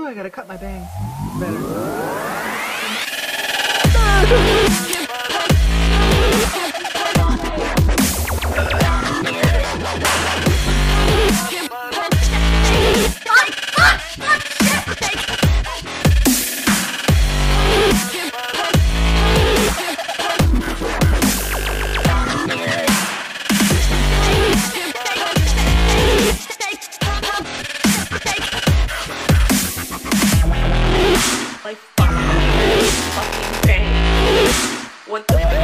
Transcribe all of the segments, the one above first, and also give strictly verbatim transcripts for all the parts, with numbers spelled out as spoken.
I gotta cut my bangs better. Like fucking bang. What the fuck?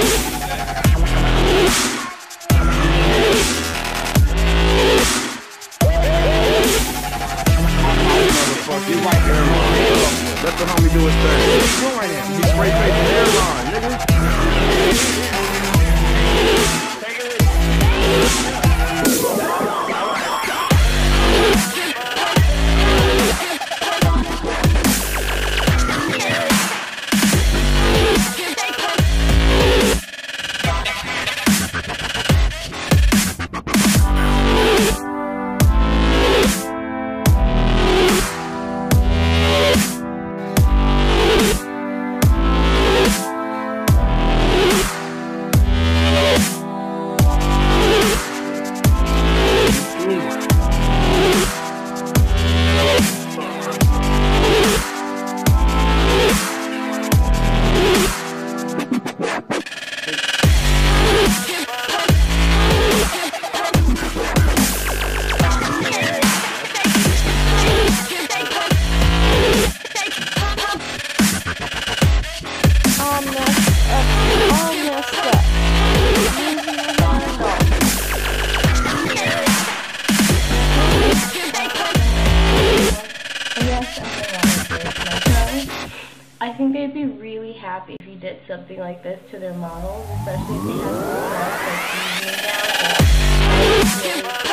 Motherfucker, you white hairline. Let the homie do his thing. What you doing right now? He's spray facing hairline, nigga. I think they'd be really happy if you did something like this to their models, especially if they have someone else like using them.